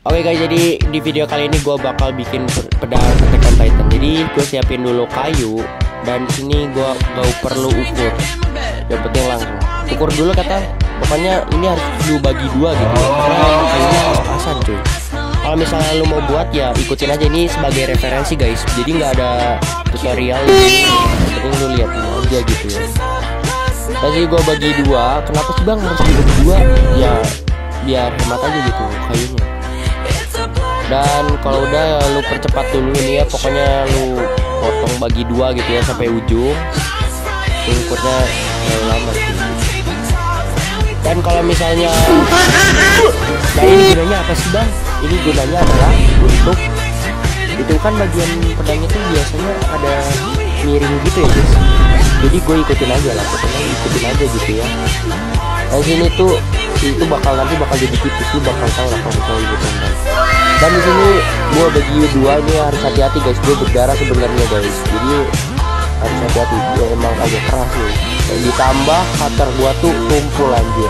Oke guys, jadi di video kali ini gue bakal bikin pedang Attack on Titan. Jadi gue siapin dulu kayu, dan sini gue gak perlu ukur, yang penting langsung ukur dulu kata. Pokoknya ini harus lu bagi dua gitu, karena kayunya pas-pasan cuy. Kalau misalnya lu mau buat ya ikutin aja, ini sebagai referensi guys. Jadi nggak ada tutorial ini, yang penting lu lihat aja gitu ya. Tadi gue bagi dua. Kenapa sih bang harus dibagi dua? Ya biar hemat aja gitu kayunya. Dan kalau udah lu percepat dulu nih ya, pokoknya lu potong bagi dua gitu ya sampai ujung. Ukurnya lama sih. Dan kalau misalnya, nah ini gunanya apa sih bang? Ini gunanya adalah untuk itu kan bagian pedangnya tuh biasanya ada miring gitu ya guys. Jadi gue ikutin aja lah, pokoknya ikutin aja gitu ya. Nah sini tuh itu bakal jadi tipis, lu bakal tahu lah kalau misalnya ikutin kan. Dan di sini gue bagi dua, ini harus hati-hati guys. Gue berdarah sebenarnya guys, jadi harus hati-hati. Dia emang agak keras nih. Dan ditambah cutter gua tuh tumpul anjir.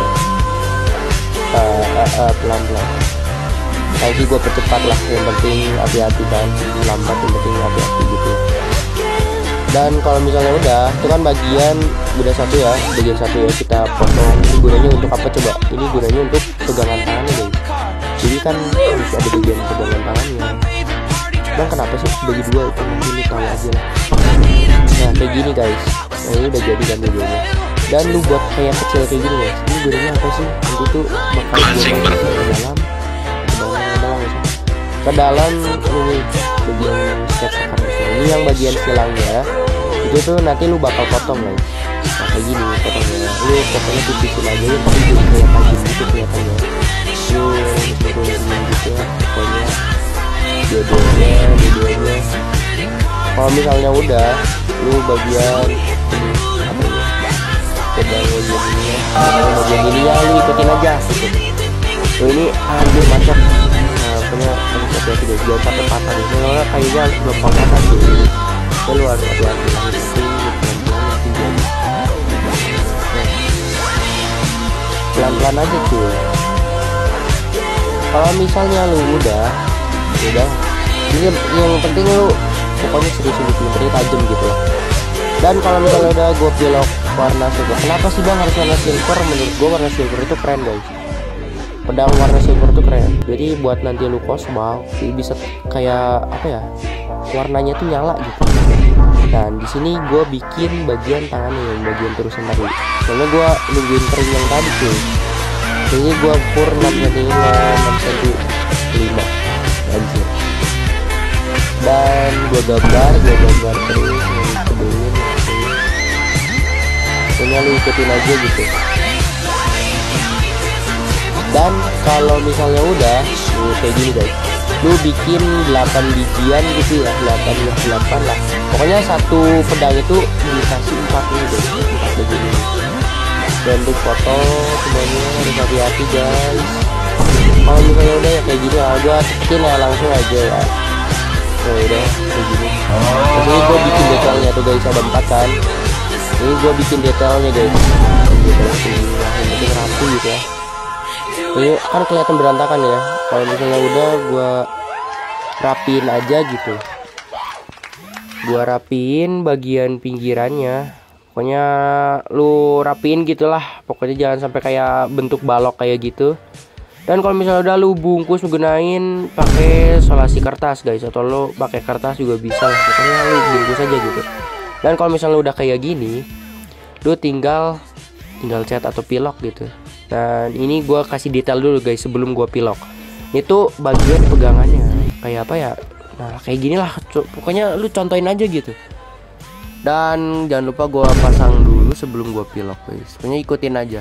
Pelan-pelan. Tapi gue percepat lah, yang penting hati-hati kan. Lambat yang penting hati-hati gitu. Dan kalau misalnya udah, itu kan bagian udah satu ya, bagian satu ya kita potong. Ini gunanya untuk apa coba? Ini gunanya untuk pegangan tangannya guys. Jadi kan harus ada bagian pegangan tangannya. Bang kenapa sih bagi dua itu? Ini tahu aja lah. Nah kayak gini guys. Nah ini udah jadi kan videonya. Dan lu buat kayak kecil kayak gini guys. Ini gunanya apa sih? Nanti tuh bakal gue ke dalam ini bagian sketsa kartusnya. Ini yang bagian silangnya. Itu tuh nanti lu bakal potong guys. Nah kayak gini potongnya. Lu pokoknya tipisin aja yang paling jadi kayak tajam gitu kelihatannya. Lu turunin gitu ya. Pokoknya dua-duanya. Kalau misalnya udah, lu bagian ini apa ya? Pedang bagian ini ya lu ikutin aja gitu. Tuh ini anjir macet. Nah, punya hati-hati guys, jangan sampai patah nih. Soalnya kayunya belum patah tuh. Ya lu harus hati-hati lah gitu. Pelan-pelan aja tuh. Kalau misalnya lu udah, ini yang penting lu pokoknya serius yang penting tajam gitu lah. Dan kalau misalnya udah gue pilok warna silver, kenapa sih bang harus warna silver? Menurut gue warna silver itu keren guys. Pedang warna silver itu keren. Jadi buat nanti lu cosplay bisa kayak apa ya, warnanya tuh nyala gitu. Dan di sini gue bikin bagian tangannya, yang bagian terusan tadi. Soalnya gue nungguin kering yang tadi tuh. Jadi gue pur 6 cm 5 anjir. Dan gue gambar terus keduin. Pokoknya lu ikutin aja gitu. Dan kalau misalnya udah kayak gini guys, lu bikin 8 bijian gitu ya, 8 lah. Pokoknya satu pedang itu dikasih 4 nih guys, 4 begini. Dan untuk foto semuanya harus hati-hati guys. Kalau misalnya udah ya kayak gini lah, gua cepetin ya langsung aja ya. Nah udah kayak gini. Terus ini gua bikin detailnya tuh guys, ada 4 kan. Ini gua bikin detailnya guys. Yang penting rapi gitu ya. Ini kan kelihatan berantakan ya. Kalau misalnya udah gua rapiin aja gitu. Gua rapiin bagian pinggirannya. Pokoknya lu rapiin gitulah. Pokoknya jangan sampai kayak bentuk balok kayak gitu. Dan kalau misalnya udah lu bungkus gunain pakai solasi kertas guys, atau lu pakai kertas juga bisa lah. Pokoknya lu bungkus aja gitu. Dan kalau misalnya udah kayak gini, lu tinggal cat atau pilok gitu. Dan ini gua kasih detail dulu guys sebelum gua pilok. Itu bagian pegangannya kayak apa ya? Nah kayak gini lah. Pokoknya lu contohin aja gitu. Dan jangan lupa gua pasang dulu sebelum gua pilok guys. Pokoknya ikutin aja.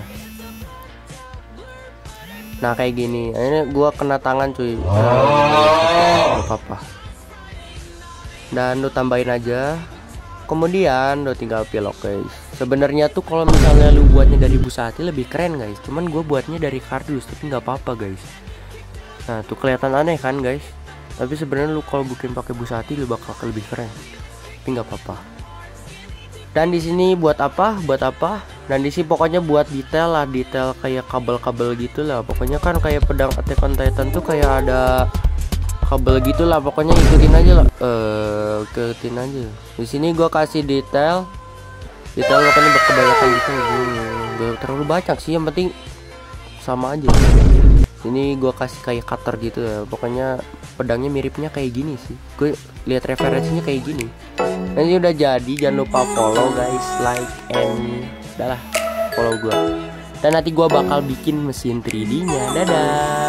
Nah kayak gini. Ini gua kena tangan cuy. Apa-apa. Dan lu tambahin aja. Kemudian lu tinggal pilok guys. Sebenarnya tuh kalau misalnya lu buatnya dari busati lebih keren guys. Cuman gue buatnya dari kardus, tapi nggak apa-apa guys. Nah tuh kelihatan aneh kan guys. Tapi sebenarnya lu kalau bikin pakai busati lu bakal lebih keren. Tapi nggak apa-apa. Dan di sini buat apa? Dan di sini pokoknya buat detail lah, detail kayak kabel-kabel gitu lah. Pokoknya kan kayak pedang Attack on Titan tuh kayak ada kabel gitulah, pokoknya ikutin aja lah. Ikutin aja. Di sini gua kasih detail pokoknya kebanyakan gitu. Gak terlalu banyak sih, yang penting sama aja. Ini gua kasih kayak cutter gitu ya. Pokoknya pedangnya miripnya kayak gini sih. Gue lihat referensinya kayak gini. Nah, ini udah jadi, jangan lupa follow guys, like and udahlah follow gua. Dan nanti gua bakal bikin mesin 3D-nya. Dadah.